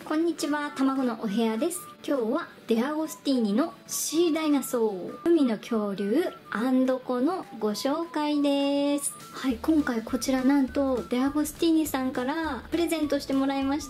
こんにちは、卵のお部屋です。今日はデアゴスティーニのシーダイナソー海の恐竜アンドコのご紹介です。はい、今回こちらなんとデアゴスティーニさんからプレゼントしてもらいました。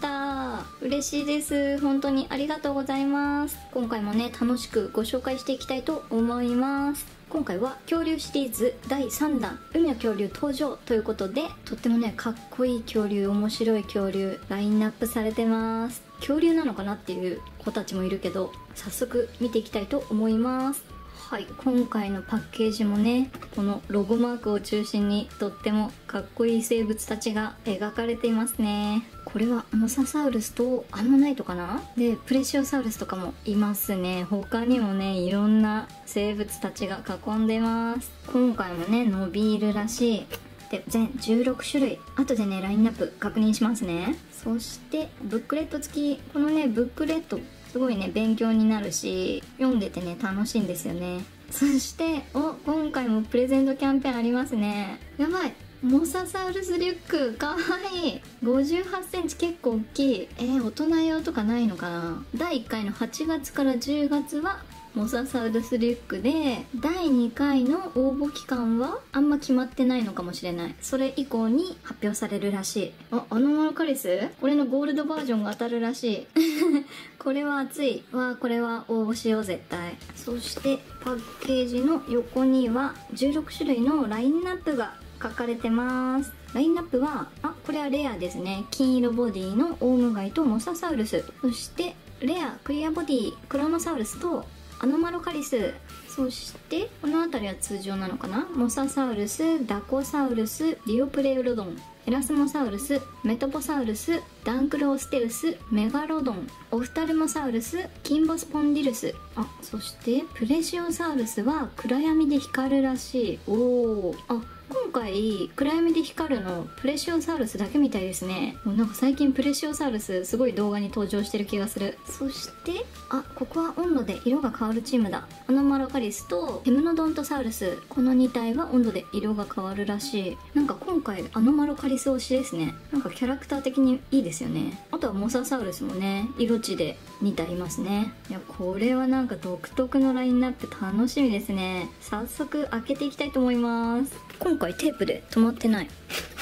嬉しいです。本当にありがとうございます。今回もね、楽しくご紹介していきたいと思います。今回は恐竜シリーズ第3弾海の恐竜登場ということで、とってもねかっこいい恐竜、面白い恐竜ラインナップされてます。恐竜なのかなっていう子たちもいるけど、早速見ていきたいと思います。はい、今回のパッケージもね、このロゴマークを中心にとってもかっこいい生物たちが描かれていますね。これはモササウルスとアンモナイトかなで、プレシオサウルスとかもいますね。他にもね、いろんな生物たちが囲んでます。今回もね、伸びるらしい。で、全16種類。後でね、ラインナップ確認しますね。そしてブックレット付き。このね、ブックレットすごいね、勉強になるし、読んでてね楽しいんですよね。そして今回もプレゼントキャンペーンありますね。やばい、モササウルスリュックかわいい。58センチ、結構大きい。大人用とかないのかな。第1回の8月から10月はモササウルスリュックで、第2回の応募期間はあんま決まってないのかもしれない。それ以降に発表されるらしい。アノマロカリス、これのゴールドバージョンが当たるらしい。これは熱いわ。これは応募しよう絶対。そしてパッケージの横には16種類のラインナップが書かれてます。ラインナップはこれはレアですね。金色ボディのオウムガイとモササウルス、そしてレアクリアボディクロノサウルスとアノマロカリス、そしてこの辺りは通常なのかな。モササウルス、ダコサウルス、リオプレウロドン、エラスモサウルス、メトポサウルス、ダンクローステウス、メガロドン、オフタルモサウルス、キンボスポンディルス、そしてプレシオサウルスは暗闇で光るらしい。今回暗闇で光るのプレシオサウルスだけみたいですね。もうなんか最近プレシオサウルスすごい動画に登場してる気がする。そしてここは温度で色が変わるチームだ。アノマロカリスとテムノドントサウルス、この2体は温度で色が変わるらしい。なんか今回アノマロカリス推しですね。なんかキャラクター的にいいですよね。あとはモササウルスもね、色地で2体いますね。いや、これはなんか独特のラインナップ楽しみですね。早速開けていきたいと思います。今回テープで止まってない。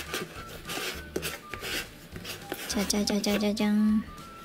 じゃじゃじゃじゃじゃじゃん。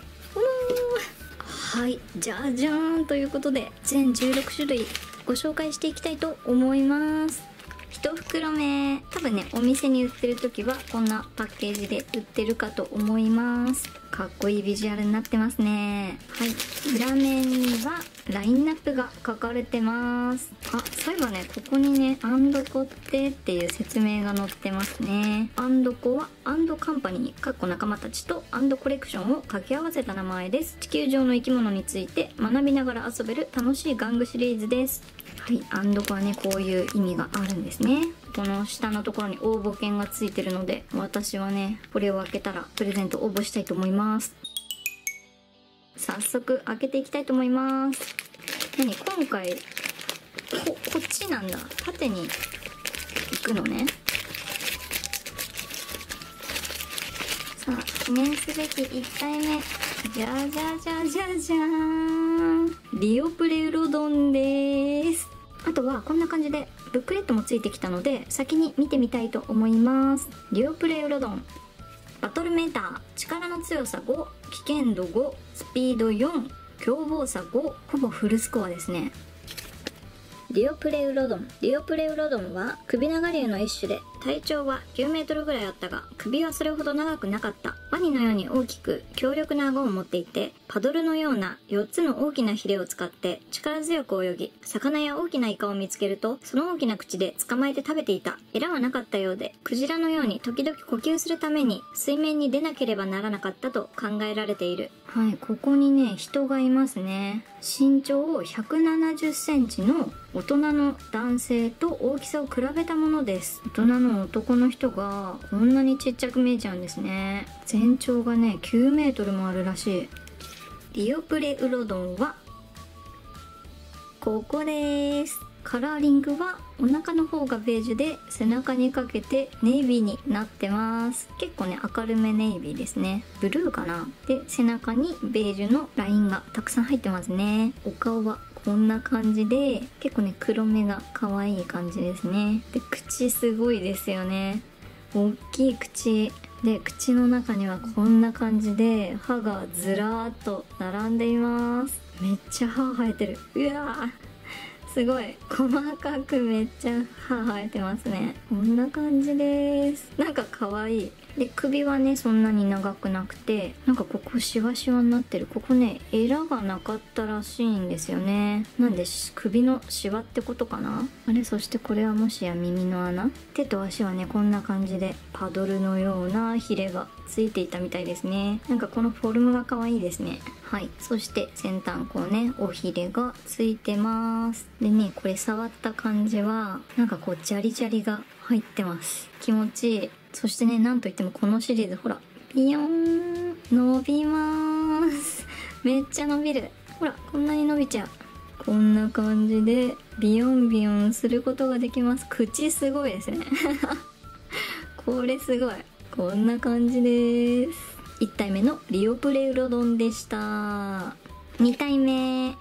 はい、じゃじゃーんということで全16種類ご紹介していきたいと思います。1袋目、多分ねお店に売ってる時はこんなパッケージで売ってるかと思います。かっこいいビジュアルになってますね。はい、裏面にはラインナップが書かれてます。そういえばね、ここにねアンドコっていう説明が載ってますね。アンドコはアンドカンパニー仲間たちとアンドコレクションを掛け合わせた名前です。地球上の生き物について学びながら遊べる楽しい玩具シリーズです。はい、アンドコはねこういう意味があるんですね。この下のところに応募券がついてるので、私はねこれを開けたらプレゼント応募したいと思います。早速開けていきたいと思います。今回こっちなんだ。縦に行くのね。さあ、記念すべき1体目、じゃじゃじゃじゃじゃーん、リオプレウロドンです。あとはこんな感じでブックレットもついてきたので、先に見てみたいと思います。リオプレウロドン、バトルメーター、力の強さ5、危険度5、スピード4、凶暴さ5、ほぼフルスコアですね。リオプレウロドンは首長竜の一種で、体長は9メートルぐらいあったが、首はそれほど長くなかった。ワニのように大きく強力な顎を持っていて、パドルのような4つの大きなヒレを使って力強く泳ぎ、魚や大きなイカを見つけるとその大きな口で捕まえて食べていた。エラはなかったようで、クジラのように時々呼吸するために水面に出なければならなかったと考えられている。はい、ここにね人がいますね。身長170センチの大人の男性と大きさを比べたものです。大人の男の人がこんなにちっちゃく見えちゃうんですね。全長がね9メートルもあるらしい。リオプレウロドンはここです。 カラーリングはお腹の方がベージュで背中にかけてネイビーになってます。結構ね明るめネイビーですね。ブルーかな。で背中にベージュのラインがたくさん入ってますね。お顔はこんな感じで結構ね黒目が可愛い感じですね。で口すごいですよね。大きい口で、口の中にはこんな感じで歯がずらーっと並んでいます。めっちゃ歯生えてる。うわー、すごい細かくめっちゃ歯生えてますね。こんな感じです。なんか可愛い。で首はねそんなに長くなくて、なんかここシワシワになってる。ここねエラがなかったらしいんですよね。なんで首のシワってことかな。あれ、そしてこれはもしや耳の穴。手と足はねこんな感じでパドルのようなヒレがついていたみたいですね。なんかこのフォルムが可愛いですね。はい、そして先端こうねおひれがついてます。でねこれ触った感じはなんかこうジャリジャリが入ってます。気持ちいい。そしてねなんといってもこのシリーズほらビヨーン伸びます。めっちゃ伸びる。ほらこんなに伸びちゃう。こんな感じでビヨンビヨンすることができます。口すごいですねこれすごい。こんな感じです。1体目のリオプレウロドンでした。2体目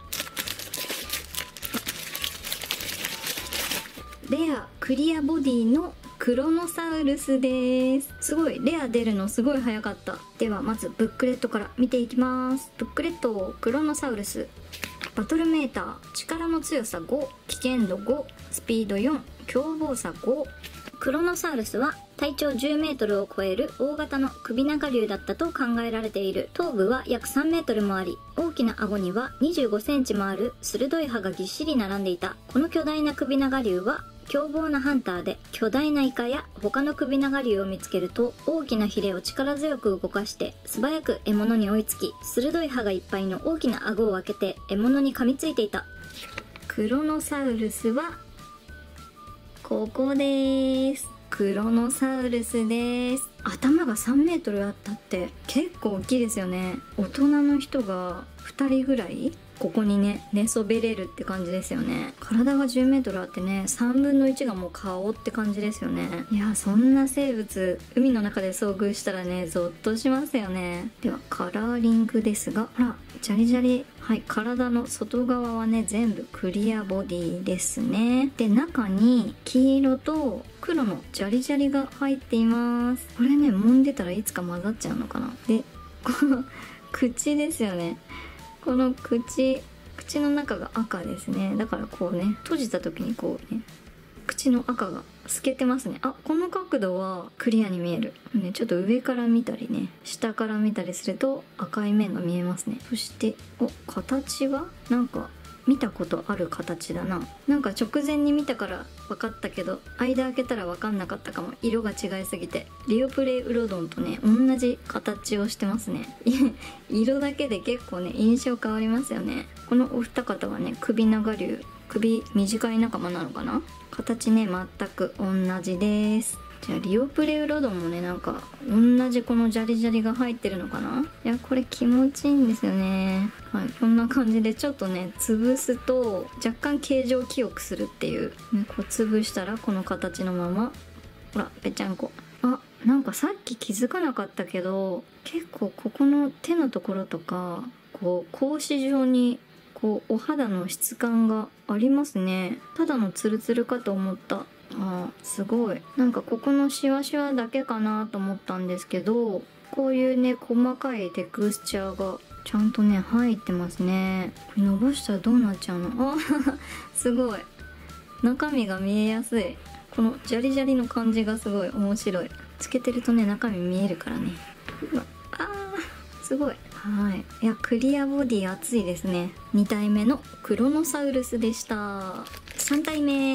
レアクリアボディのクロノサウルスです。すごいレア出るのすごい早かった。ではまずブックレットから見ていきます。ブックレットクロノサウルス、バトルメーター、力の強さ5、危険度5、スピード4、凶暴さ5。クロノサウルスは体長10メートルを超える大型の首長竜だったと考えられている。頭部は約3メートルもあり、大きな顎には25センチもある鋭い歯がぎっしり並んでいた。この巨大な首長竜は凶暴なハンターで、巨大なイカや他の首長竜を見つけると大きなヒレを力強く動かして素早く獲物に追いつき、鋭い歯がいっぱいの大きな顎を開けて獲物に噛みついていた。クロノサウルスはここです。クロノサウルスです。頭が3メートルあったって結構大きいですよね。大人の人が2人ぐらいここにね寝そべれるって感じですよね。体が10メートルあってね3分の1がもう顔って感じですよね。いやそんな生物海の中で遭遇したらねゾッとしますよね。ではカラーリングですが、ほらジャリジャリ。はい、体の外側はね全部クリアボディですね。で中に黄色と黒のジャリジャリが入っています。これね揉んでたらいつか混ざっちゃうのかな。でこの口ですよね。この口の中が赤ですね。だからこうね閉じた時にこうね口の赤が透けてますね。あ、この角度はクリアに見えるね。ちょっと上から見たりね下から見たりすると赤い面が見えますね。そして形はなんか見たことある形だな。なんか直前に見たから分かったけど間開けたら分かんなかったかも。色が違いすぎて。リオプレイウロドンとね同じ形をしてますね色だけで結構ね印象変わりますよね。このお二方はね首長竜、首短い仲間なのかな。形ね全く同じです。じゃあリオプレウロドンもねなんか同じこのジャリジャリが入ってるのかな。いやこれ気持ちいいんですよね。はい、こんな感じでちょっとね潰すと若干形状記憶するっていう、ね、こう潰したらこの形のままほらぺちゃんこ。あ、なんかさっき気づかなかったけど結構ここの手のところとかこう格子状にこうお肌の質感がありますね。ただのツルツルかと思った。あ、すごい。なんかここのシワシワだけかなと思ったんですけど、こういうね細かいテクスチャーがちゃんとね入ってますね。これ伸ばしたらどうなっちゃうの。あすごい中身が見えやすい。このジャリジャリの感じがすごい面白い。つけてるとね中身見えるからね。うわ、すごい。はい、いやクリアボディ熱いですね。2体目のクロノサウルスでした。3体目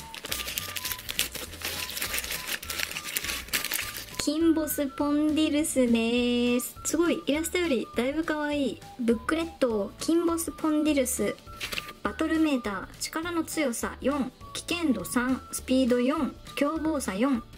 キンボスポンディルスです。すごいイラストよりだいぶ可愛い。ブックレットキンボスポンディルス、バトルメーター、力の強さ4、危険度3、スピード4、凶暴さ4。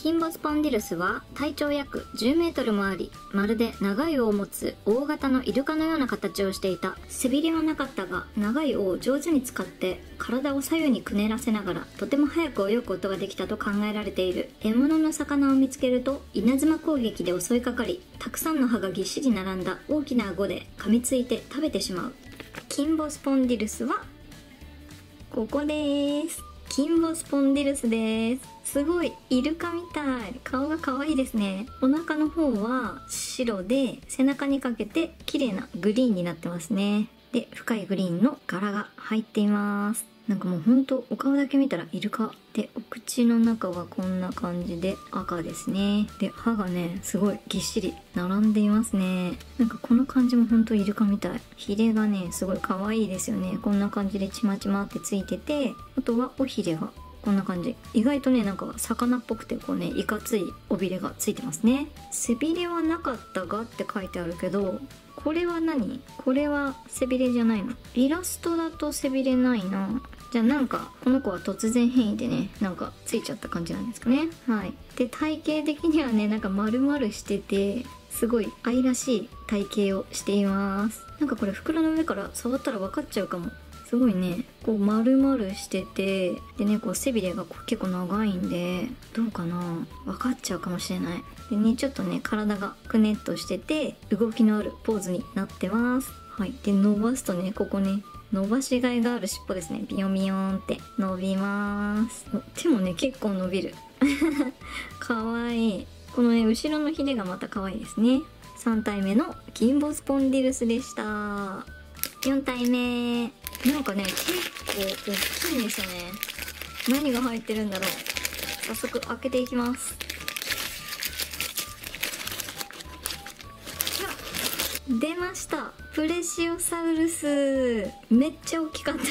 キンボスポンディルスは体長約10メートルもあり、まるで長い尾を持つ大型のイルカのような形をしていた。背びれはなかったが、長い尾を上手に使って体を左右にくねらせながらとても早く泳ぐことができたと考えられている。獲物の魚を見つけると稲妻攻撃で襲いかかり、たくさんの歯がぎっしり並んだ大きな顎で噛みついて食べてしまう。キンボスポンディルスはここです。キンボスポンディルスです。すごいイルカみたい。顔が可愛いですね。お腹の方は白で、背中にかけて綺麗なグリーンになってますね。で、深いグリーンの柄が入っています。なんかもうほんとお顔だけ見たらイルカで、お口の中はこんな感じで赤ですね。で、歯がねすごいぎっしり並んでいますね。なんかこの感じもほんとイルカみたい。ヒレがねすごい可愛いですよね。こんな感じでちまちまってついてて、あとは尾ひれがこんな感じ。意外とねなんか魚っぽくてこうねいかつい尾びれがついてますね。背びれはなかったがって書いてあるけど、これは何？これは背びれじゃないの？イラストだと背びれないな。じゃあなんかこの子は突然変異でねなんかついちゃった感じなんですかね。はい。で、体型的にはねなんか丸々しててすごい愛らしい体型をしています。なんかこれ袋の上から触ったら分かっちゃうかも。すごいねこう丸々してて、でねこう背びれが結構長いんでどうかな、分かっちゃうかもしれない。でねちょっとね体がくねっとしてて動きのあるポーズになってます。はい。で伸ばすとねここね伸ばしがいがある尻尾ですね。ビヨンビヨンって伸びます。手もね結構伸びるかわいい。このね後ろのヒレがまた可愛いですね。3体目のキンボスポンディルスでした。4体目なんかね結構大きいんですよね。何が入ってるんだろう。早速開けていきます。出ました、プレシオサウルス。めっちゃ大きかった。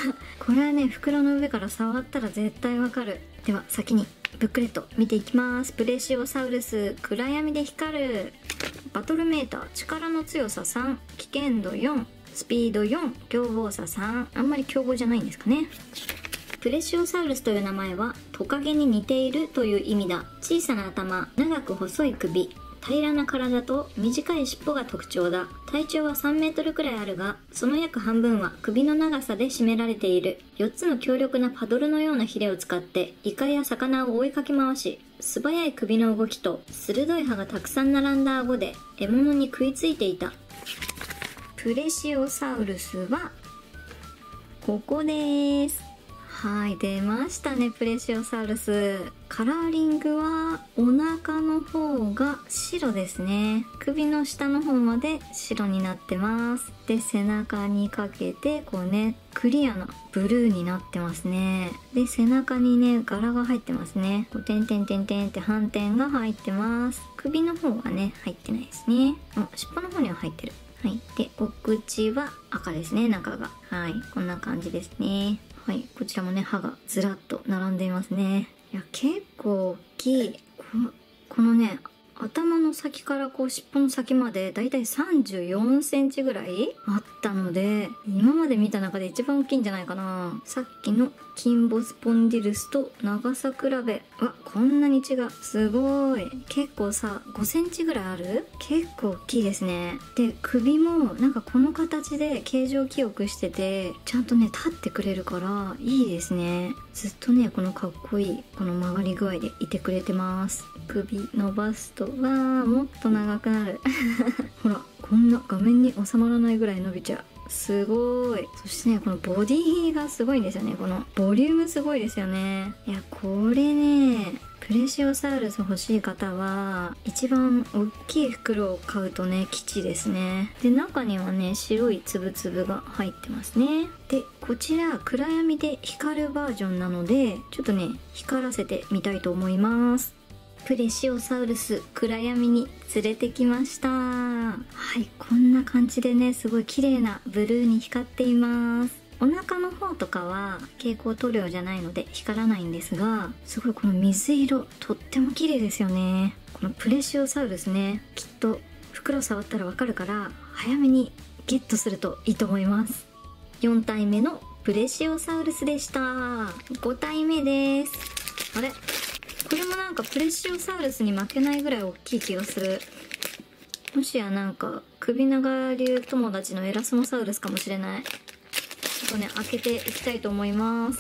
これはね袋の上から触ったら絶対わかる。では先にブックレット見ていきます。プレシオサウルス、暗闇で光る。バトルメーター、力の強さ3、危険度4、スピード4、凶暴さ3。あんまり凶暴じゃないんですかね。プレシオサウルスという名前はトカゲに似ているという意味だ。小さな頭、長く細い首、平らな体と短い尻尾が特徴だ。体長は3メートルくらいあるが、その約半分は首の長さで占められている。4つの強力なパドルのようなヒレを使ってイカや魚を追いかけ回し、素早い首の動きと鋭い歯がたくさん並んだ顎で獲物に食いついていた。プレシオサウルスはここです。はい、出ましたね、プレシオサウルス。カラーリングはお腹の方が白ですね。首の下の方まで白になってます。で、背中にかけてこうねクリアなブルーになってますね。で、背中にね柄が入ってますね。こう点々点々って斑点が入ってます。首の方はね入ってないですね。尻尾の方には入ってる。はい。で、お口は赤ですね、中が。はい。こんな感じですね。はい。こちらもね、歯がずらっと並んでいますね。いや、結構大きい。このね、頭の先からこう尻尾の先までだいたい34センチぐらいあったので、今まで見た中で一番大きいんじゃないかな。さっきのキンボスポンディルスと長さ比べ。こんなに違う。すごい。結構さ、5センチぐらいある？結構大きいですね。で、首もなんかこの形で形状記憶してて、ちゃんとね、立ってくれるからいいですね。ずっとね、このかっこいい、この曲がり具合でいてくれてます。首伸ばすと、もっと長くなる。ほら、こんな画面に収まらないぐらい伸びちゃう。すごい。そしてね、このボディがすごいんですよね。このボリュームすごいですよね。いや、これね、プレシオサウルス欲しい方は一番大きい袋を買うとね吉ですね。で、中にはね白いつぶつぶが入ってますね。で、こちら暗闇で光るバージョンなのでちょっとね光らせてみたいと思います。プレシオサウルス暗闇に連れてきました。はい、こんな感じでねすごい綺麗なブルーに光っています。お腹の方とかは蛍光塗料じゃないので光らないんですが、すごいこの水色とっても綺麗ですよね。このプレシオサウルスね、きっと袋触ったらわかるから早めにゲットするといいと思います。4体目のプレシオサウルスでした。5体目です。あれ、 これもなんかプレシオサウルスに負けないぐらい大きい気がする。もしやなんか首長流友達のエラスモサウルスかもしれない。ちょっとね開けていきたいと思います。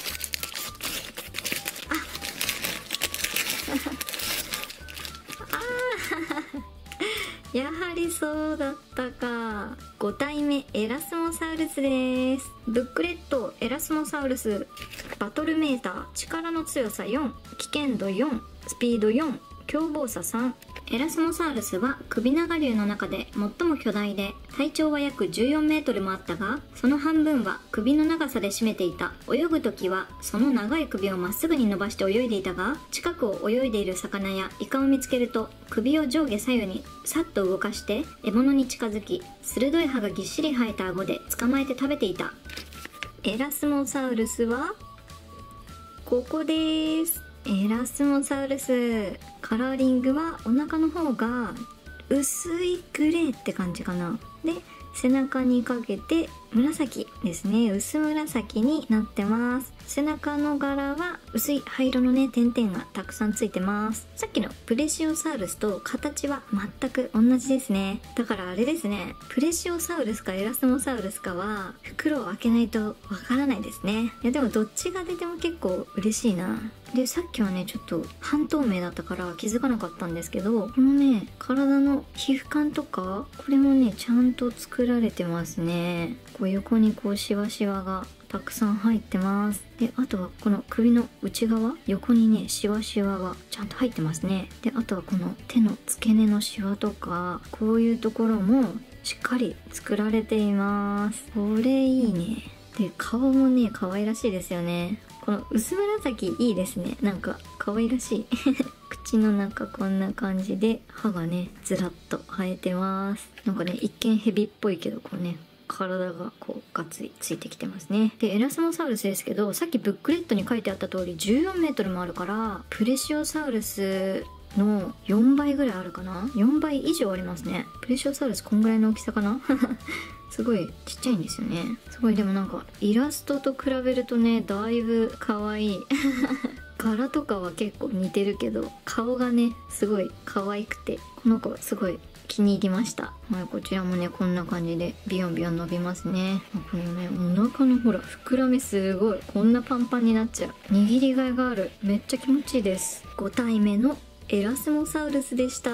やはりそうだったか。5体目エラスモサウルスです。ブックレットエラスモサウルス。バトルメーター力の強さ4、危険度4、スピード4、凶暴さ3。エラスモサウルスは首長竜の中で最も巨大で、体長は約14メートルもあったが、その半分は首の長さで占めていた。泳ぐ時はその長い首をまっすぐに伸ばして泳いでいたが、近くを泳いでいる魚やイカを見つけると首を上下左右にさっと動かして獲物に近づき、鋭い歯がぎっしり生えた顎で捕まえて食べていた。エラスモサウルスはここです。エラスモサウルス。カラーリングはお腹の方が薄いグレーって感じかな。で背中にかけて紫ですね。薄紫になってます。背中の柄は薄い灰色のね点々がたくさんついてます。さっきのプレシオサウルスと形は全く同じですね。だからあれですね、プレシオサウルスかエラスモサウルスかは袋を開けないとわからないですね。いやでもどっちが出ても結構嬉しいな。でさっきはねちょっと半透明だったから気づかなかったんですけど、このね体の皮膚感とかこれもねちゃんと作られてますね。こう横にこうシワシワがたくさん入ってます。であとはこの首の内側横にねシワシワがちゃんと入ってますね。であとはこの手の付け根のシワとかこういうところもしっかり作られています。これいいね。で顔もね可愛らしいですよね。この薄紫いいですね。なんか可愛らしい口の中こんな感じで歯がねずらっと生えてます。なんかね一見ヘビっぽいけどこうね体がこうガッツリついてきてますね。でエラスモサウルスですけど、さっきブックレットに書いてあった通り14メートルもあるからプレシオサウルスの4倍ぐらいあるかな。4倍以上ありますね。プレシオサウルスこんぐらいの大きさかなすごいちっちゃいんですよね。すごいでもなんかイラストと比べるとねだいぶ可愛い柄とかは結構似てるけど顔がねすごい可愛くてこの子すごい気に入りました。はい、こちらもねこんな感じでビヨンビヨン伸びますね。このねお腹のほら膨らみすごいこんなパンパンになっちゃう。握りがいがある。めっちゃ気持ちいいです。5体目のエラスモサウルスでした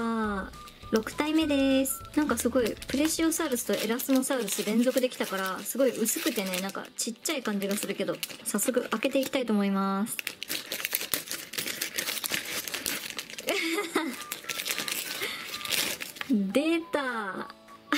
。6体目です。なんかすごいプレシオサウルスとエラスモサウルス連続できたからすごい薄くてねなんかちっちゃい感じがするけど、早速開けていきたいと思います。出た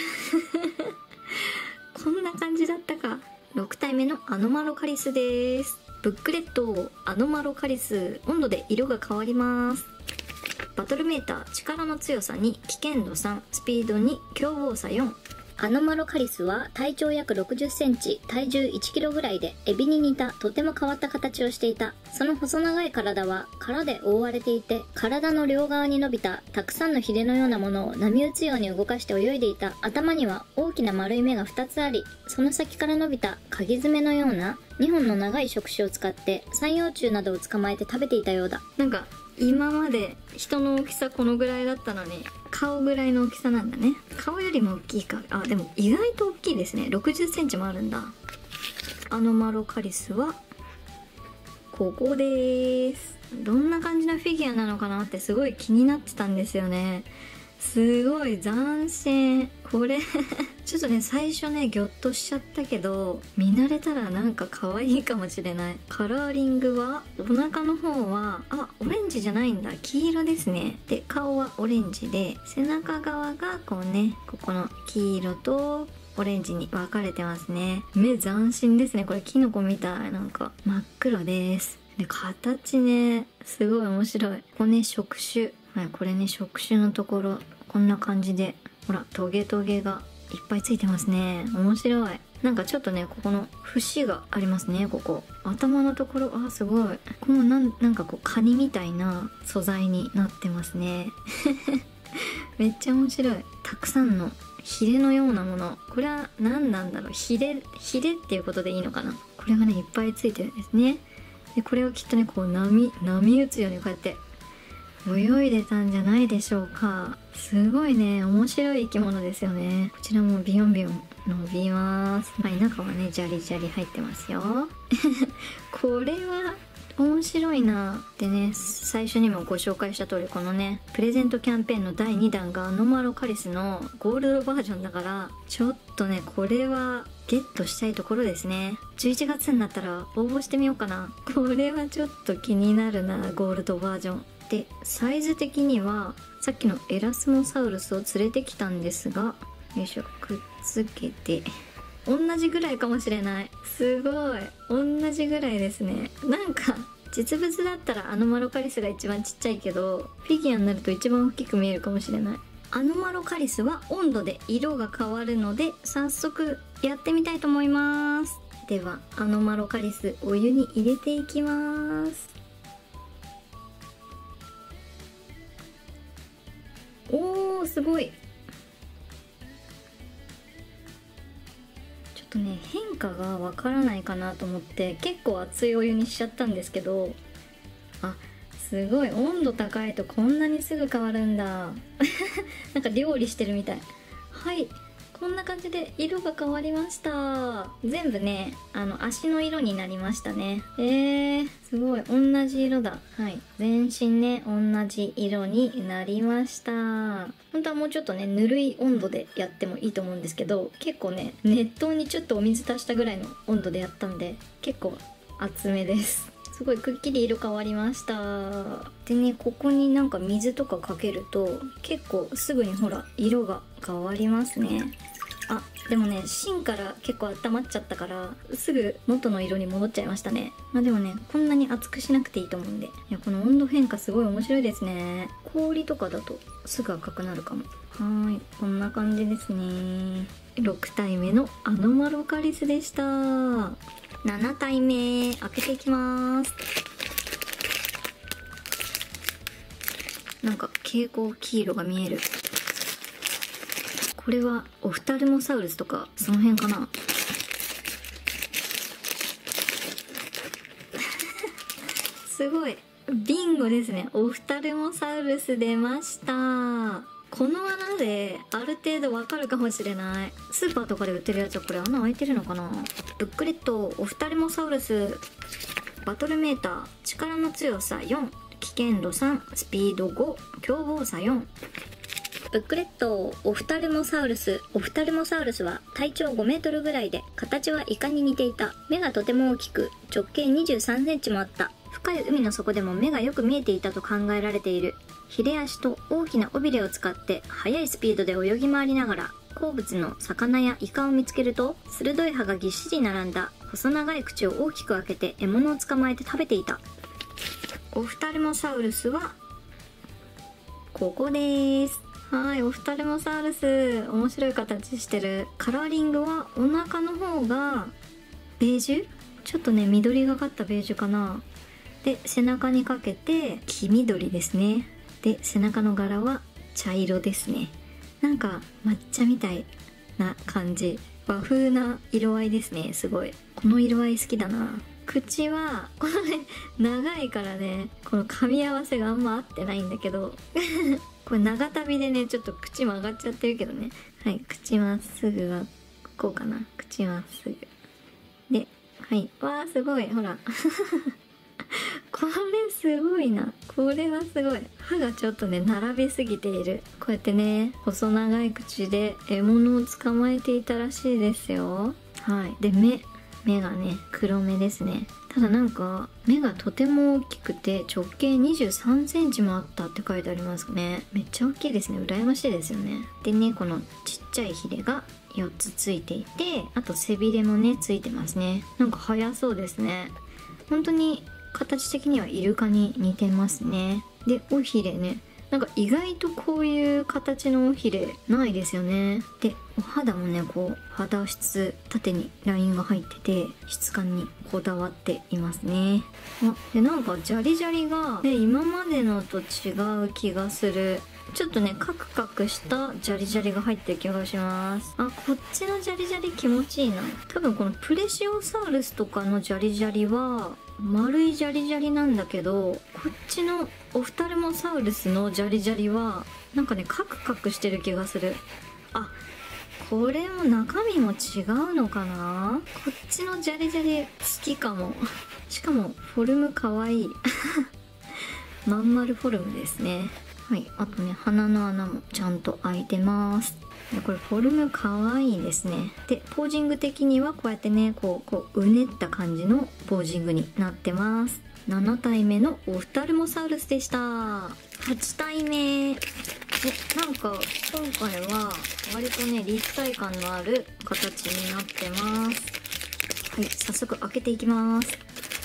こんな感じだったか。6体目のアノマロカリスです。ブックレットアノマロカリス。温度で色が変わります。バトルメーター力の強さ2、危険度3、スピード2、凶暴さ4。アノマロカリスは体長約60センチ、体重1キロぐらいで、エビに似たとても変わった形をしていた。その細長い体は殻で覆われていて、体の両側に伸びたたくさんのヒレのようなものを波打つように動かして泳いでいた。頭には大きな丸い目が2つあり、その先から伸びた鍵爪のような2本の長い触手を使って三葉虫などを捕まえて食べていたようだ。なんか今まで人の大きさこのぐらいだったのに顔ぐらいの大きさなんだね。顔よりも大きいか。あ、でも意外と大きいですね。60センチもあるんだ。アノマロカリスはここです。どんな感じのフィギュアなのかなってすごい気になってたんですよね。すごい斬新。これちょっとね最初ねギョッとしちゃったけど見慣れたらなんか可愛いかもしれない。カラーリングはお腹の方はオレンジじゃないんだ、黄色ですね。で顔はオレンジで背中側がこうねここの黄色とオレンジに分かれてますね。目斬新ですね。これキノコみたい。なんか真っ黒です。で形ねすごい面白い。ここね触手、はい、これね触手のところこんな感じでほらトゲトゲがいっぱいついてますね。面白い。なんかちょっとねここの節がありますね。ここ頭のところすごい。ここもなんかこうカニみたいな素材になってますねめっちゃ面白い。たくさんのヒレのようなもの。これは何なんだろう。ヒレっていうことでいいのかな。これがねいっぱいついてるんですね。 でこれをきっとねこう波打つようにこうやって泳いでたんじゃないでしょうか。すごいね面白い生き物ですよね。こちらもビヨンビヨン伸びます。はい、中はねジャリジャリ入ってますよこれは面白いな。でね、最初にもご紹介した通りこのねプレゼントキャンペーンの第2弾がアノマロカリスのゴールドバージョンだから、ちょっとねこれはゲットしたいところですね。11月になったら応募してみようかな。これはちょっと気になるな、ゴールドバージョンで。サイズ的にはさっきのエラスモサウルスを連れてきたんですが、よいしょ、くっつけて同じぐらいかもしれない。すごい同じぐらいですね。なんか実物だったらアノマロカリスが一番ちっちゃいけど、フィギュアになると一番大きく見えるかもしれない。アノマロカリスは温度で色が変わるので早速やってみたいと思います。ではアノマロカリスお湯に入れていきます。おーすごい。ちょっとね変化がわからないかなと思って結構熱いお湯にしちゃったんですけど、あ、すごい温度高いとこんなにすぐ変わるんだなんか料理してるみたい。はい、こんな感じで色が変わりました。全部ね足の色になりましたね。すごい同じ色だ。はい、全身ね同じ色になりました。本当はもうちょっとねぬるい温度でやってもいいと思うんですけど、結構ね熱湯にちょっとお水足したぐらいの温度でやったんで結構厚めです。すごいくっきり色変わりました。でね、ここになんか水とかかけると結構すぐにほら色が変わりますね。あ、でもね芯から結構温まっちゃったからすぐ元の色に戻っちゃいましたね。まあでもねこんなに熱くしなくていいと思うんで、いやこの温度変化すごい面白いですね。氷とかだとすぐ赤くなるかも。はい、こんな感じですね。6体目のアノマロカリスでした。7体目開けていきます。なんか蛍光黄色が見える。これはオフタルモサウルスとかその辺かなすごいビンゴですね。オフタルモサウルス出ました。この穴である程度わかるかもしれない。スーパーとかで売ってるやつはこれ穴開いてるのかな。ブックレット、オフタルモサウルスバトルメーター、力の強さ4、危険度3、スピード5、凶暴さ4。ブックレット、オフタルモサウルス。オフタルモサウルスは体長5メートルぐらいで形はイカに似ていた。目がとても大きく直径23センチもあった。深い海の底でも目がよく見えていたと考えられている。ヒレ足と大きな尾びれを使って速いスピードで泳ぎ回りながら好物の魚やイカを見つけると、鋭い歯がぎっしり並んだ細長い口を大きく開けて獲物を捕まえて食べていた。オフタルモサウルスはここです。はい、オフタルモサウルス面白い形してる。カラーリングはお腹の方がベージュ、ちょっとね緑がかったベージュかな。で背中にかけて黄緑ですね。で背中の柄は茶色ですね。なんか抹茶みたいな感じ、和風な色合いですね。すごいこの色合い好きだな。口はこのね長いからねこの噛み合わせがあんま合ってないんだけどこれ長旅でねちょっと口曲がっちゃってるけどね。はい、口まっすぐはこうかな。口まっすぐで、はい、わーすごいほらこれすごいな。これはすごい。歯がちょっとね並びすぎている。こうやってね細長い口で獲物を捕まえていたらしいですよ。はい、で目がね黒目ですね。ただなんか目がとても大きくて直径23センチもあったって書いてありますね。めっちゃ大きいですね。羨ましいですよね。でねこのちっちゃいヒレが4つついていて、あと背びれもねついてますね。なんか速そうですね。本当に形的にはイルカに似てますね。で尾ひれね、なんか意外とこういう形の尾ひれないですよね。でお肌もねこう肌質縦にラインが入ってて質感にこだわっていますね。あでなんかジャリジャリが、今までのと違う気がする。 ちょっとねカクカクしたジャリジャリが入ってる気がします。あ、こっちのジャリジャリ気持ちいいな。多分このプレシオサウルスとかのジャリジャリは丸いジャリジャリなんだけど、こっちのオフタルモサウルスのジャリジャリはなんかねカクカクしてる気がする。あ、これも中身も違うのかな。こっちのジャリジャリ好きかも。しかもフォルムかわいいまん丸フォルムですね。はい、あとね鼻の穴もちゃんと開いてます。でこれフォルムかわいいですね。でポージング的にはこうやってねこううねった感じのポージングになってます。7体目のオフタルモサウルスでした。8体目。なんか今回は割とね立体感のある形になってます。はい、早速開けていきます。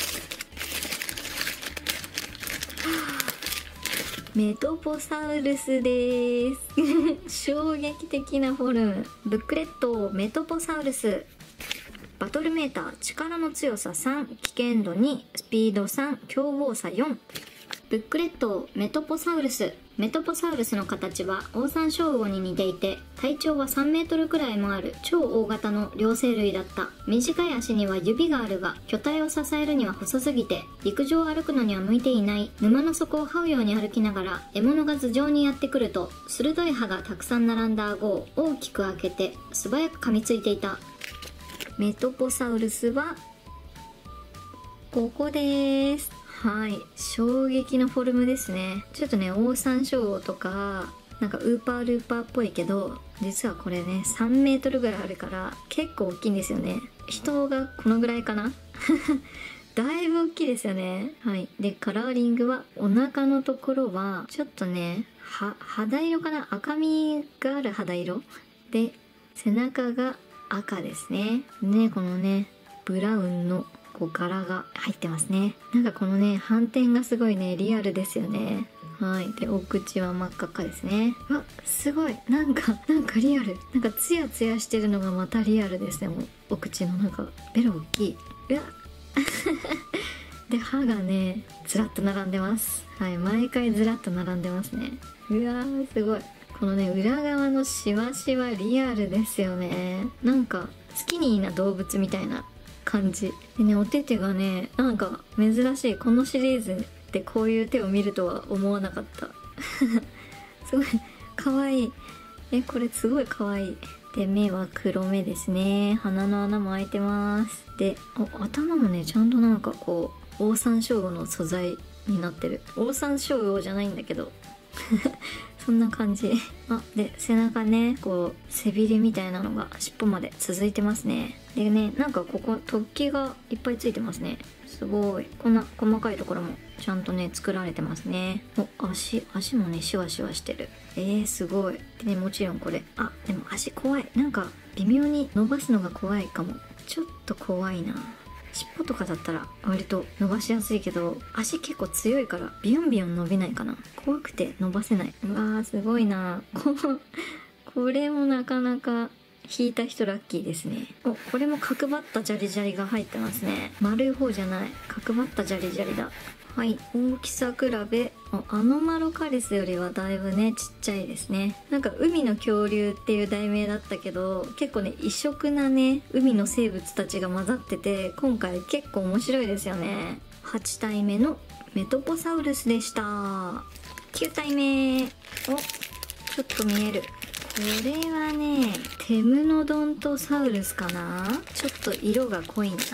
メトポサウルスです衝撃的なフォルム。ブックレットメトポサウルス。バトルメーター力の強さ3、危険度2、スピード3、凶暴さ4。ブックレットメトポサウルス。メトポサウルスの形はオオサンショウウオに似ていて、体長は3メートルくらいもある超大型の両生類だった。短い足には指があるが、巨体を支えるには細すぎて陸上を歩くのには向いていない。沼の底を這うように歩きながら獲物が頭上にやってくると、鋭い歯がたくさん並んだ顎を大きく開けて素早く噛みついていた。メトポサウルスはここです。はい、衝撃のフォルムですね。ちょっとねオオサンショウウオとかなんかウーパールーパーっぽいけど、実はこれね3メートルぐらいあるから結構大きいんですよね。人がこのぐらいかなだいぶ大きいですよね。はい、でカラーリングはお腹のところはちょっとね肌色かな、赤みがある肌色で、背中が赤ですね。ね、このねブラウンのこう柄が入ってますね。なんかこのね斑点がすごいねリアルですよね。はい、でお口は真っ赤っかですね。わ、すごいなんかリアル、なんかツヤツヤしてるのがまたリアルですね。もうお口のなんかベロ大きい。うわで歯がねずらっと並んでます。はい、毎回ずらっと並んでますね。うわーすごい。このね裏側のシワシワリアルですよね。なんかスキニーな動物みたいな感じでね、お手手がねなんか珍しい。このシリーズでこういう手を見るとは思わなかったすごいかわいい。これすごいかわいい。で目は黒目ですね。鼻の穴も開いてます。で頭もねちゃんとなんかこうオオサンショウウオの素材になってる。オオサンショウウオじゃないんだけどそんな感じ。で背中ねこう背びれみたいなのが尻尾まで続いてますね。でねなんかここ突起がいっぱいついてますね。すごい。こんな細かいところもちゃんとね作られてますね。足もねシュワシュワしてる。すごい。でねもちろんこれでも足怖い。なんか微妙に伸ばすのが怖いかも。ちょっと怖いな。尻尾とかだったら割と伸ばしやすいけど、足結構強いからビヨンビヨン伸びないかな。怖くて伸ばせない。うわーすごいな。これもなかなか引いた人ラッキーですね。これも角張ったジャリジャリが入ってますね。丸い方じゃない、角張ったジャリジャリだ。はい、大きさ比べアノマロカリスよりはだいぶねちっちゃいですね。なんか海の恐竜っていう題名だったけど、結構ね異色なね海の生物たちが混ざってて、今回結構面白いですよね。8体目のメトポサウルスでした。9体目ちょっと見える。これはねテムノドントサウルスかな。ちょっと色が濃いな。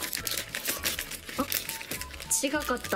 違かった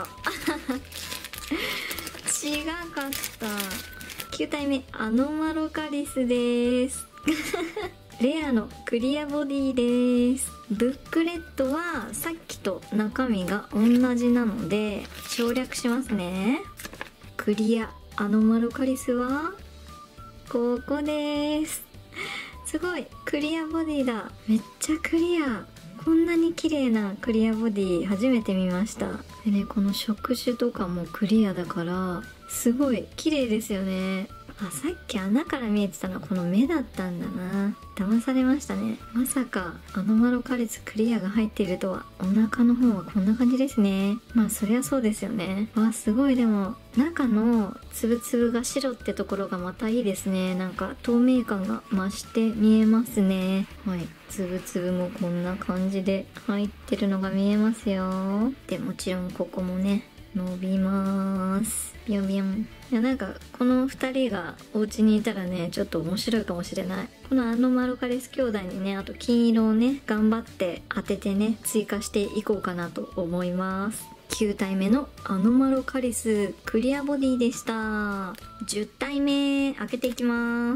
違かった。9体目アノマロカリスですレアのクリアボディです。ブックレットはさっきと中身が同じなので省略しますね。クリアアノマロカリスはここです。すごいクリアボディだ。めっちゃクリア。こんなに綺麗なクリアボディ初めて見ました。でねこの触手とかもクリアだからすごい綺麗ですよね。 あ、さっき穴から見えてたのはこの目だったんだな。騙されましたね。まさかアノマロカリスクリアが入っているとは。お腹の方はこんな感じですね。まあそりゃそうですよね。わ、すごい。でも中のつぶつぶが白ってところがまたいいですね。なんか透明感が増して見えますね。はい、つぶつぶもこんな感じで入ってるのが見えますよ。でもちろんここもね伸びます。ビヨンビヨン。いや、なんかこの2人がお家にいたらねちょっと面白いかもしれない。このアノマロカリス兄弟にね、あと金色をね頑張って当ててね追加していこうかなと思います。9体目のアノマロカリスクリアボディでした。10体目開けていきます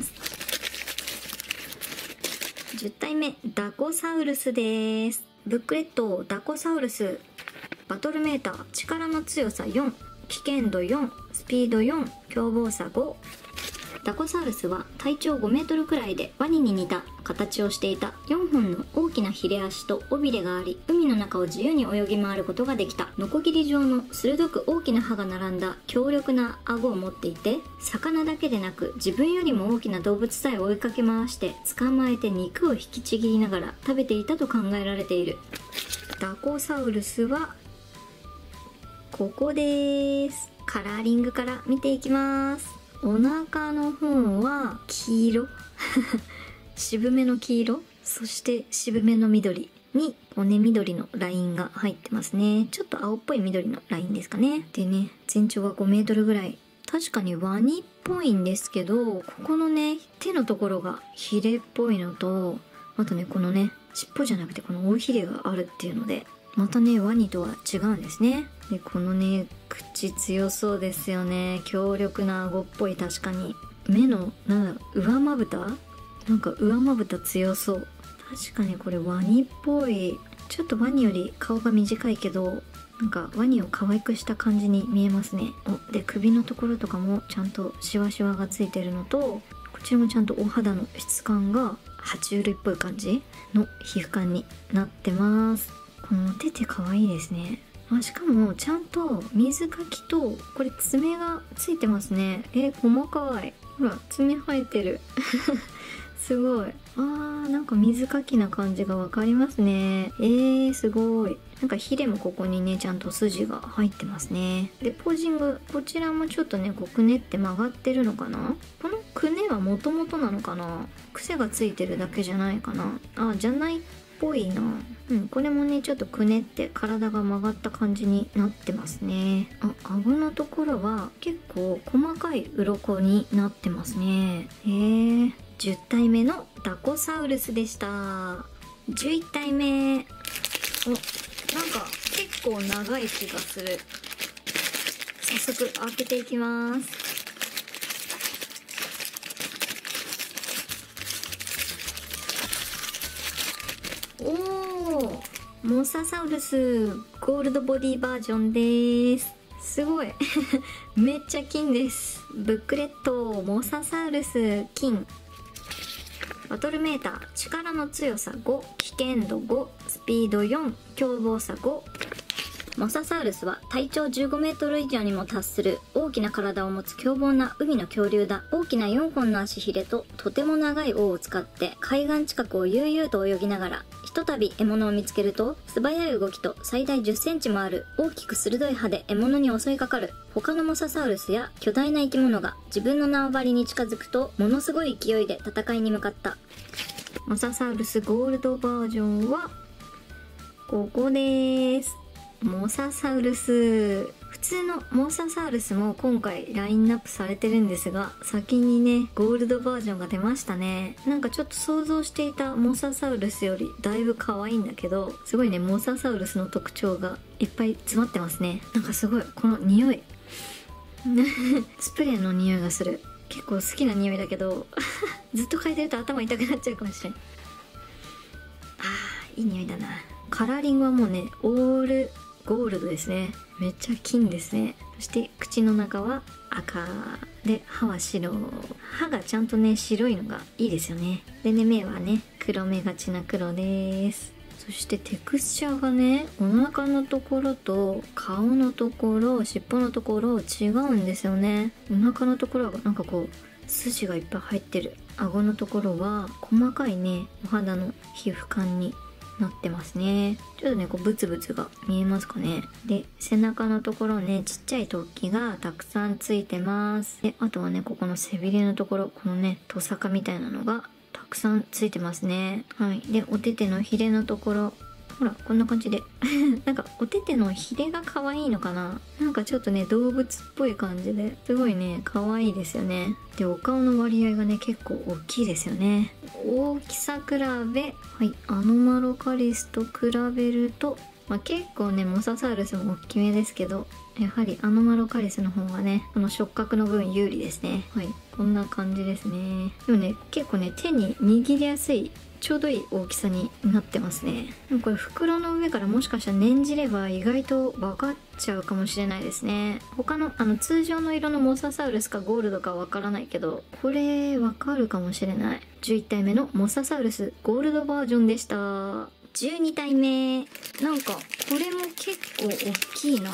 。10体目ダコサウルスです。ブックレットダコサウルス、バトルメーター力の強さ4、危険度4、スピード4、凶暴さ5。ダコサウルスは体長5メートルくらいでワニに似た形をしていた。4本の大きなヒレ足と尾びれがあり、海の中を自由に泳ぎ回ることができた。ノコギリ状の鋭く大きな歯が並んだ強力な顎を持っていて、魚だけでなく自分よりも大きな動物さえ追いかけ回して捕まえて肉を引きちぎりながら食べていたと考えられている。ダコサウルスはここです。カラーリングから見ていきます。お腹の方は黄色渋めの黄色、そして渋めの緑に骨緑のラインが入ってますね。ちょっと青っぽい緑のラインですかね。でね、全長が5メートルぐらい。確かにワニっぽいんですけど、ここのね手のところがヒレっぽいのと、あとねこのね尻尾じゃなくてこの大ヒレがあるっていうので、またねワニとは違うんですね。でこのね口強そうですよね。強力な顎っぽい。確かに目の上まぶた、なんか上まぶた強そう。確かにこれワニっぽい。ちょっとワニより顔が短いけど、なんかワニを可愛くした感じに見えますね。で首のところとかもちゃんとシワシワがついてるのと、こちらもちゃんとお肌の質感が爬虫類っぽい感じの皮膚感になってます。この手って可愛いですね。しかもちゃんと水かきとこれ爪がついてますね。細かい。ほら爪生えてるすごい。なんか水かきな感じがわかりますね。すごい。なんかヒレもここにねちゃんと筋が入ってますね。でポージング、こちらもちょっとねこうくねって曲がってるのかな。このくねはもともとなのかな。癖がついてるだけじゃないかな。じゃないっぽいな。これもねちょっとくねって体が曲がった感じになってますね。顎のところは結構細かい鱗になってますね。10体目のダコサウルスでした。11体目。なんか結構長い気がする。早速開けていきます。モササウルスゴールドボディバージョンです。すごいめっちゃ金です。ブックレットモササウルス金、バトルメーター力の強さ5、危険度5、スピード4、凶暴さ5。モササウルスは体長15メートル以上にも達する大きな体を持つ凶暴な海の恐竜だ。大きな4本の足ひれととても長い尾を使って海岸近くを悠々と泳ぎながら、ひとたび獲物を見つけると素早い動きと最大10センチもある大きく鋭い歯で獲物に襲いかかる。他のモササウルスや巨大な生き物が自分の縄張りに近づくとものすごい勢いで戦いに向かった。モササウルスゴールドバージョンはここです。モササウルス、普通のモササウルスも今回ラインナップされてるんですが、先にねゴールドバージョンが出ましたね。なんかちょっと想像していたモササウルスよりだいぶ可愛いんだけど、すごいねモササウルスの特徴がいっぱい詰まってますね。なんかすごいこの匂いスプレーの匂いがする。結構好きな匂いだけどずっと嗅いでると頭痛くなっちゃうかもしれん。いい匂いだな。カラーリングはもうねオールゴールドですね。めっちゃ金ですね。そして口の中は赤で、歯は白。歯がちゃんとね白いのがいいですよね。でね、目はね黒目がちな黒です。 そしてテクスチャーがね、お腹のところと顔のところ、尻尾のところ違うんですよね。お腹のところがなんかこう筋がいっぱい入ってる。顎のところは細かいね、お肌の皮膚感になってますね。ちょっとねこうブツブツが見えますかね。で背中のところね、ちっちゃい突起がたくさんついてます。であとはね、ここの背びれのところ、このねトサカみたいなのがたくさんついてますね。はい。でお手手のひれのところ、ほらこんな感じでなんかお手手のひれが可愛いのかな、なんかちょっとね動物っぽい感じですごいね可愛いですよね。でお顔の割合がね結構大きいですよね。大きさ比べ、はい、アノマロカリスと比べると、結構ねモササウルスも大きめですけど、やはりアノマロカリスの方がねこの触覚の分有利ですね。はい、こんな感じですね。でもね結構ね手に握りやすい、ちょうどいい大きさになってますね。でもこれ袋の上からもしかしたら念じれば意外と分かっちゃうかもしれないですね。他の通常の色のモササウルスかゴールドか分からないけど、これ分かるかもしれない。11体目のモササウルスゴールドバージョンでした。12体目、なんかこれも結構大きいな。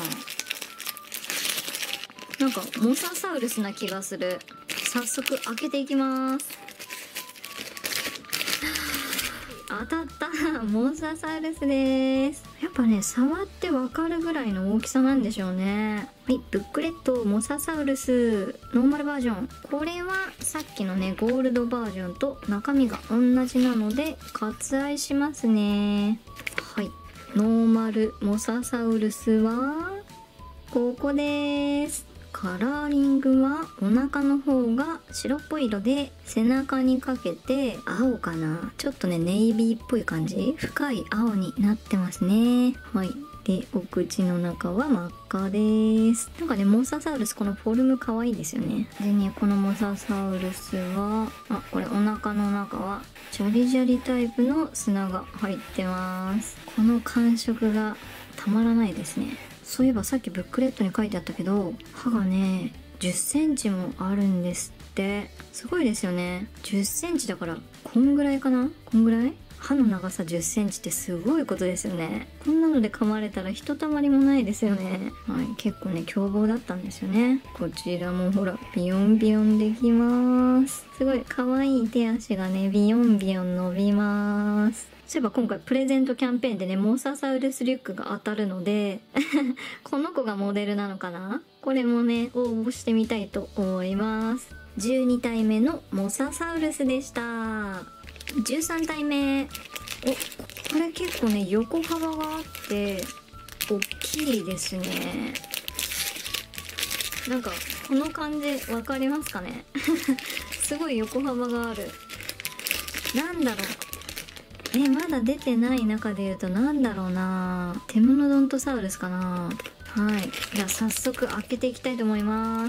なんかモササウルスな気がする。早速開けていきます。当たった、モササウルスです。やっぱね触ってわかるぐらいの大きさなんでしょうね。はい、ブックレットモササウルスノーマルバージョン。これはさっきのねゴールドバージョンと中身が同じなので割愛しますね。はい、ノーマルモササウルスはここです。カラーリングはお腹の方が白っぽい色で、背中にかけて青かな、ちょっとねネイビーっぽい感じ、深い青になってますね。はい、でお口の中は真っ赤です。なんかねモササウルスこのフォルム可愛いですよね。でねこのモササウルスはこれお腹の中はジャリジャリタイプの砂が入ってます。この感触がたまらないですね。そういえばさっきブックレットに書いてあったけど、歯がね10センチもあるんですって。すごいですよね。10センチだからこんぐらいかな、こんぐらい。歯の長さ10センチってすごいことですよね。こんなので噛まれたらひとたまりもないですよね。はい、結構ね凶暴だったんですよね。こちらもほらビヨンビヨンできます。すごい可愛い手足がねビヨンビヨン伸びます。そういえば今回プレゼントキャンペーンでねモササウルスリュックが当たるのでこの子がモデルなのかな、これもね応募してみたいと思います。12体目のモササウルスでした。13体目、これ結構ね横幅があって大きいですね。なんかこの感じわかりますかねすごい横幅がある。なんだろう、まだ出てない中で言うとなんだろうな、テムノドントサウルスかな。はい、じゃあ早速開けていきたいと思います。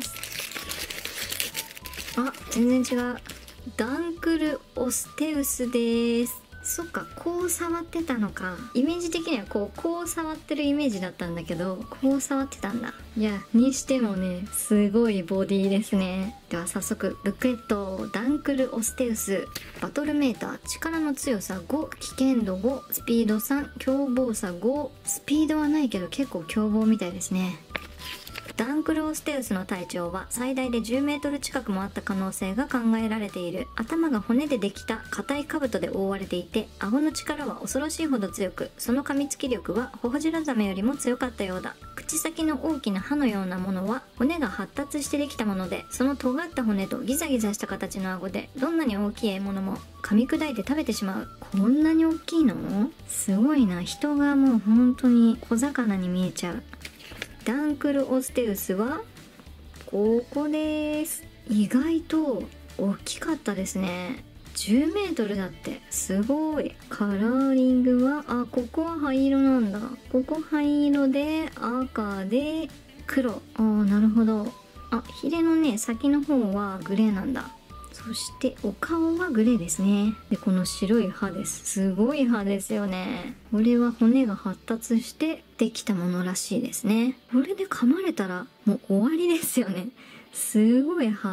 全然違う。ダンクルオステウスです。そっか、こう触ってたのか。イメージ的にはこう触ってるイメージだったんだけど、こう触ってたんだ。いやにしてもねすごいボディですね。では早速ブックレットダンクルオステウスバトルメーター、力の強さ5、危険度5、スピード3、凶暴さ5。スピードはないけど結構凶暴みたいですね。ダンクルオステウスの体長は最大で10メートル近くもあった可能性が考えられている。頭が骨でできた硬い兜で覆われていて、顎の力は恐ろしいほど強く、その噛みつき力はホホジロザメよりも強かったようだ。口先の大きな歯のようなものは骨が発達してできたもので、その尖った骨とギザギザした形の顎でどんなに大きい獲物も噛み砕いて食べてしまう。こんなに大きいの？すごいな。人がもう本当に小魚に見えちゃう。ダンクルオステウスはここです。意外と大きかったですね。10メートルだって、すごい。カラーリングはここは灰色なんだ。ここ灰色で赤で黒。なるほど。ヒレのね先の方はグレーなんだ。そしてお顔はグレーですね。でこの白い歯です。すごい歯ですよね。これは骨が発達してできたものらしいですね。これで噛まれたらもう終わりですよね。すごい歯。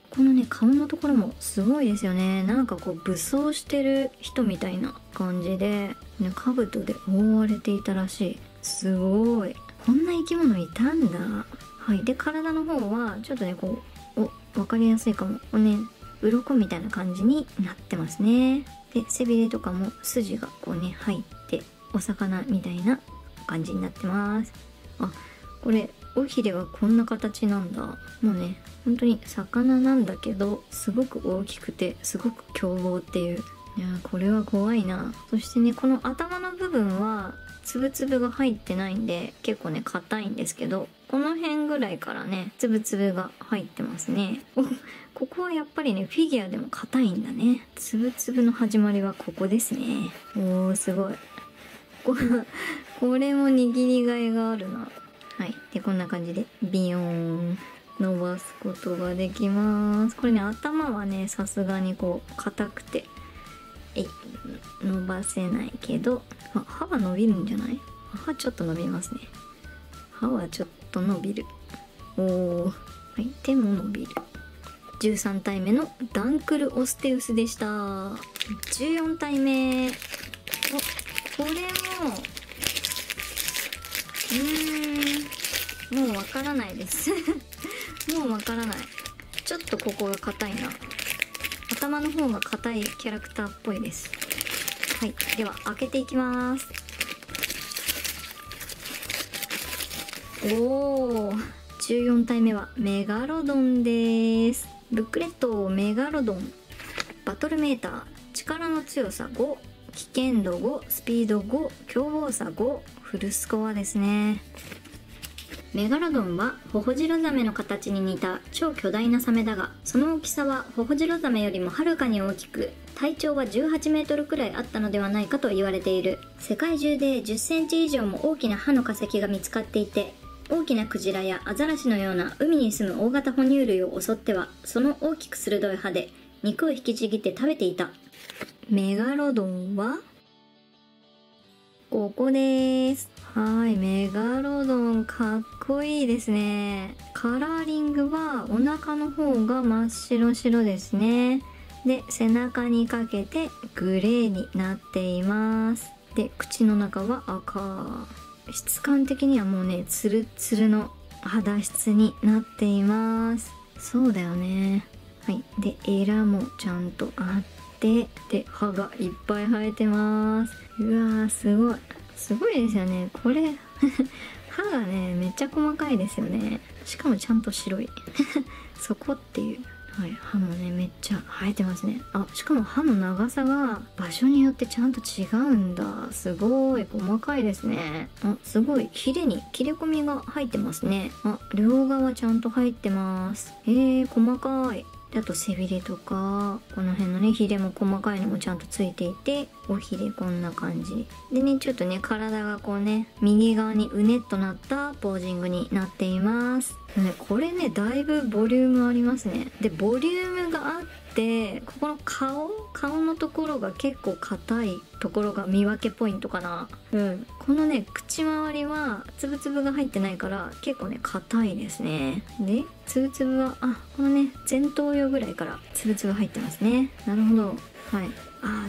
このね顔のところもすごいですよね。なんかこう武装してる人みたいな感じで、ね、兜で覆われていたらしい。すごい、こんな生き物いたんだ。はい。で体の方はちょっとねこう分かりやすいかも、こうね鱗みたいな感じになってますね。で背びれとかも筋がこうね入ってお魚みたいな感じになってます。あ、これ尾ひれはこんな形なんだ。もうね本当に魚なんだけどすごく大きくてすごく凶暴っていう。いやこれは怖いな。そしてねこの頭の部分はつぶつぶが入ってないんで結構ね硬いんですけど、この辺ぐらいからねつぶつぶが入ってますね。ここはやっぱりねフィギュアでも硬いんだね。つぶつぶの始まりはここですね。おーすごい。これも握りがいがあるな。はい。でこんな感じでビヨーン伸ばすことができます。これね頭はねさすがにこう硬くて伸ばせないけど、歯は伸びるんじゃない？歯ちょっと伸びますね。歯はちょっと伸びる。おー、はい。手も伸びる。13体目のダンクルオステウスでした。14体目。これももうわからないですもうわからない。ちょっとここが硬いな。頭の方が硬いキャラクターっぽいです。はい。では開けていきます。おー、14体目はメガロドンです。ブックレットメガロドン。バトルメーター、力の強さ5、危険度5、スピード5、凶暴さ5、フルスコアですね。メガロドンはホホジロザメの形に似た超巨大なサメだが、その大きさはホホジロザメよりもはるかに大きく、体長は18メートルくらいあったのではないかと言われている。世界中で10センチ以上も大きな歯の化石が見つかっていて、大きなクジラやアザラシのような海に住む大型哺乳類を襲っては、その大きく鋭い歯で肉を引きちぎって食べていた。メガロドンはここです。はい、メガロドンかっこいいですね。カラーリングはお腹の方が真っ白白ですね。で、背中にかけてグレーになっています。で、口の中は赤。質感的にはもうね、ツルツルの肌質になっています。そうだよね。はい。で、エラもちゃんとあって、で、歯がいっぱい生えてます。うわー、すごい。すごいですよね。これ、歯がね、めっちゃ細かいですよね。しかもちゃんと白い。そこっていう。はい、歯もね、めっちゃ生えてますね。あ、しかも歯の長さが場所によってちゃんと違うんだ。すごい細かいですね。あ、すごいヒレに切れ込みが入ってますね。あ、両側ちゃんと入ってます。細かい。であと背びれとかこの辺のねヒレも細かいのもちゃんとついていて、おひれこんな感じでね、ちょっとね体がこうね右側にうねっとなったポージングになっています。これねだいぶボリュームありますね。でボリュームがあってここの顔のところが結構硬いところが見分けポイントかな。このね口周りはつぶつぶが入ってないから結構ね硬いですね。でつぶつぶはこのね前頭葉ぐらいからつぶつぶ入ってますね。なるほど。はい。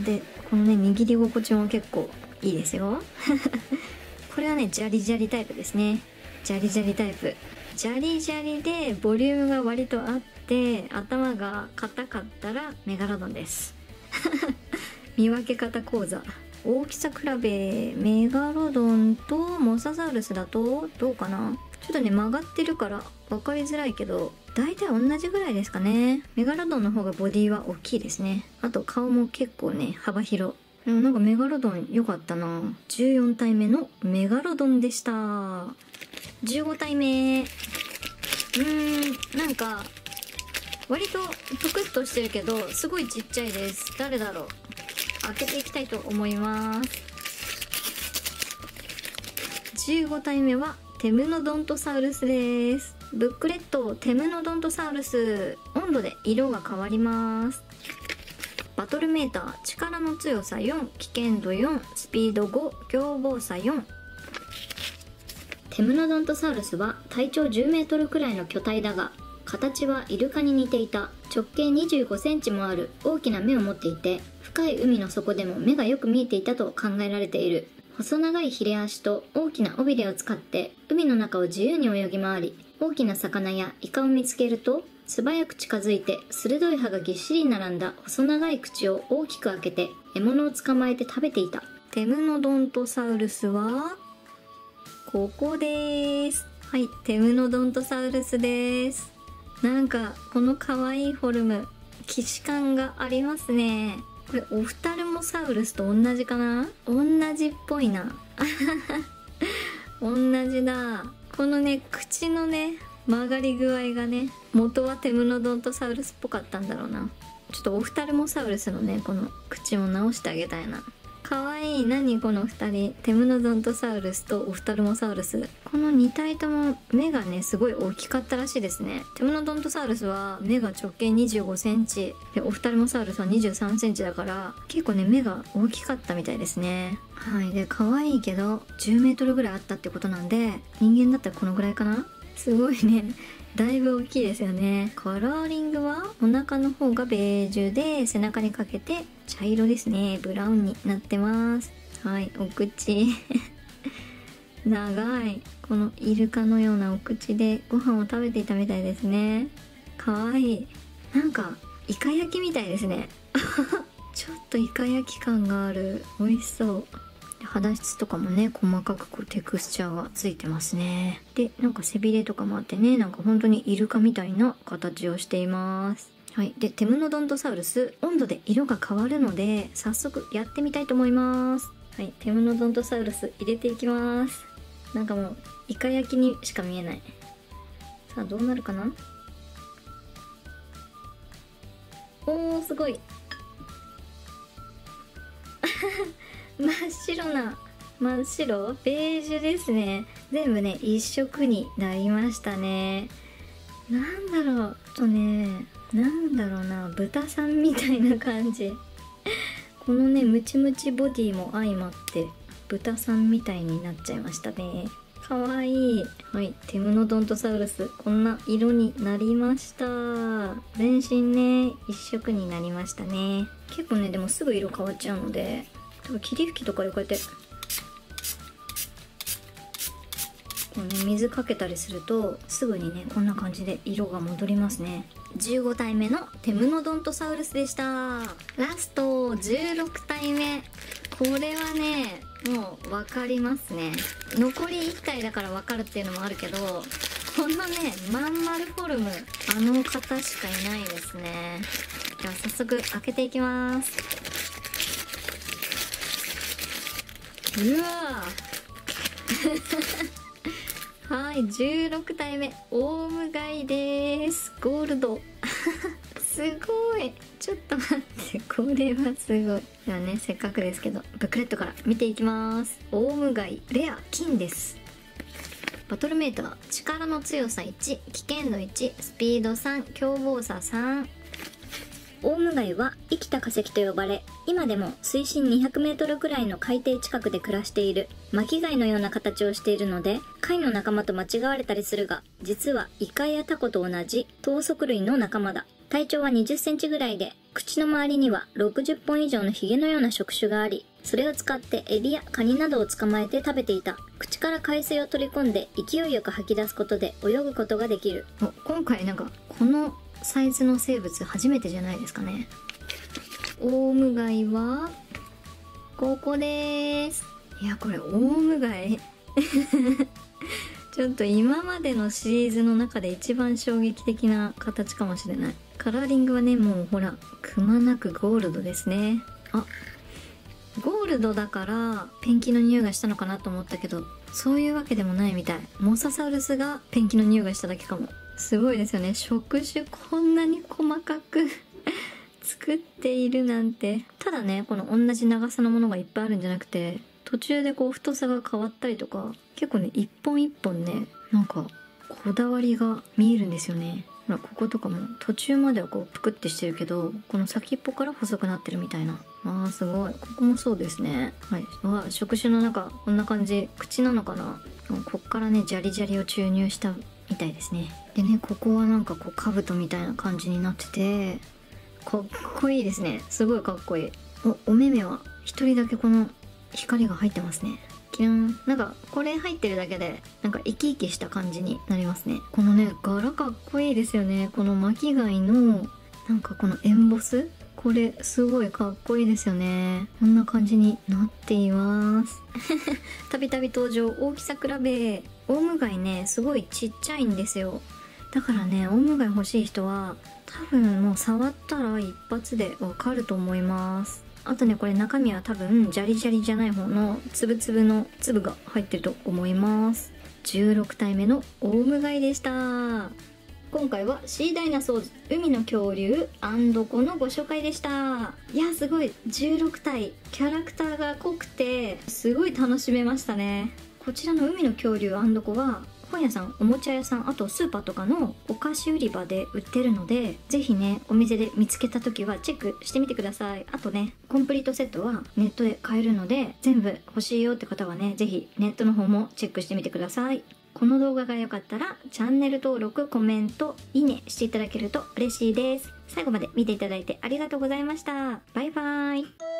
でこのね握り心地も結構いいですよこれはねジャリジャリタイプですね。ジャリジャリタイプ。ジャリジャリでボリュームが割とあって頭が硬かったらメガロドンです見分け方講座。大きさ比べメガロドンとモササウルスだとどうかな。ちょっとね曲がってるから分かりづらいけど大体同じぐらいですかね。メガロドンの方がボディは大きいですね。あと顔も結構ね幅広。なんかメガロドン良かったな。14体目のメガロドンでした。15体目。なんか割とぷくっとしてるけどすごいちっちゃいです。誰だろう。開けていきたいと思います。15体目はテムノドントサウルスです。ブックレットテムノドントサウルス。温度で色が変わります。バトルメーター力の強さ4、危険度4、スピード5、凶暴さ4。テムノドントサウルスは体長10メートルくらいの巨体だが形はイルカに似ていた。 直径25センチもある大きな目を持っていて、深い海の底でも目がよく見えていたと考えられている。細長いヒレ足と大きな尾びれを使って海の中を自由に泳ぎ回り、大きな魚やイカを見つけると素早く近づいて、鋭い歯がぎっしり並んだ細長い口を大きく開けて獲物を捕まえて食べていた。テムノドントサウルスはここです。はい、テムノドントサウルスです。なんかこの可愛いフォルム、既視感がありますね。これオフタルモサウルスと同じかな？同じっぽいな。同じだ。このね、口のね、曲がり具合がね、元はテムノドントサウルスっぽかったんだろうな。ちょっとオフタルモサウルスのね、この口も直してあげたいな。かわいい。何この2人。テムノドントサウルスとオフタルモサウルス。この2体とも目がね、すごい大きかったらしいですね。テムノドントサウルスは目が直径25センチ。で、オフタルモサウルスは23センチだから、結構ね、目が大きかったみたいですね。はい。で、可愛いけど、10メートルぐらいあったってことなんで、人間だったらこのぐらいかな？すごいね。だいぶ大きいですよね。カラーリングはお腹の方がベージュで、背中にかけて茶色ですね。ブラウンになってます。はい、お口。長い。このイルカのようなお口でご飯を食べていたみたいですね。かわいい。なんか、イカ焼きみたいですね。ちょっとイカ焼き感がある。美味しそう。肌質とかもね、細かくこうテクスチャーがついてますね。で、なんか背びれとかもあってね、なんか本当にイルカみたいな形をしています。はい。で、テムノドントサウルス、温度で色が変わるので、早速やってみたいと思います。はい。テムノドントサウルス入れていきます。なんかもう、イカ焼きにしか見えない。さあ、どうなるかな？おー、すごい。真っ白な、真っ白？ベージュですね。全部ね、一色になりましたね。なんだろう、なんだろうな、豚さんみたいな感じ。このね、ムチムチボディも相まって、豚さんみたいになっちゃいましたね。かわいい。はい、テムノドントサウルス、こんな色になりました。全身ね、一色になりましたね。結構ね、でもすぐ色変わっちゃうので、霧吹きとかでこうやってこう、ね、水かけたりするとすぐにね、こんな感じで色が戻りますね。15体目のテムノドントサウルスでした。ラスト16体目。これはね、もう分かりますね。残り1体だから分かるっていうのもあるけど、このね、まん丸フォルム、あの方しかいないですね。では早速開けていきます。うわはい、16体目、オウムガイです。ゴールド。すごい。ちょっと待って、これはすごい。ではね、せっかくですけど、ブックレットから見ていきます。オウムガイ、レア、金です。バトルメイトは、力の強さ1、危険度1、スピード3、凶暴さ3。オウムガイは生きた化石と呼ばれ、今でも水深200メートルくらいの海底近くで暮らしている。巻き貝のような形をしているので、貝の仲間と間違われたりするが、実はイカやタコと同じ頭足類の仲間だ。体長は20センチぐらいで、口の周りには60本以上のヒゲのような触手があり、それを使ってエビやカニなどを捕まえて食べていた。口から海水を取り込んで勢いよく吐き出すことで泳ぐことができる。今回なんかこのサイズの生物初めてじゃないですかね。オウムガイはここです。いや、これオウムガイちょっと今までのシリーズの中で一番衝撃的な形かもしれない。カラーリングはね、もうほらくまなくゴールドですね。あ、ゴールドだからペンキの匂いがしたのかなと思ったけど、そういうわけでもないみたい。モササウルスがペンキの匂いがしただけかも。すごいですよね。触手こんなに細かく作っているなんて。ただね、この同じ長さのものがいっぱいあるんじゃなくて、途中でこう太さが変わったりとか、結構ね、一本一本ね、なんかこだわりが見えるんですよね。ほら、こことかも途中まではこうぷくってしてるけど、この先っぽから細くなってるみたいな。あー、すごい。ここもそうですね。はい。わ、触手の中こんな感じ。口なのかな。こっからね、ジャリジャリを注入したみたいですね。でね、ここはなんかこう兜みたいな感じになっててかっこいいですね。すごいかっこいい。お目目は一人だけこの光が入ってますね。キラン。なんかこれ入ってるだけでなんか生き生きした感じになりますね。このね柄かっこいいですよね。この巻貝のなんかこのエンボス、これすごいかっこいいですよね。こんな感じになっていますたびたび登場大きさ比べ。オウムガイねすごいちっちゃいんですよ。だからねオウムガイ欲しい人は多分もう触ったら一発でわかると思います。あとねこれ中身は多分ジャリジャリじゃない方のつぶつぶの粒が入ってると思います。16体目のオウムガイでした。今回はシーダイナソーズ海の恐竜子のご紹介でした。いやすごい16体キャラクターが濃くてすごい楽しめましたね。こちらの海の恐竜子は本屋さん、おもちゃ屋さん、あとスーパーとかのお菓子売り場で売ってるので、ぜひねお店で見つけた時はチェックしてみてください。あとねコンプリートセットはネットで買えるので、全部欲しいよって方はねぜひネットの方もチェックしてみてください。この動画が良かったらチャンネル登録、コメント、いいねしていただけると嬉しいです。最後まで見ていただいてありがとうございました。バイバーイ。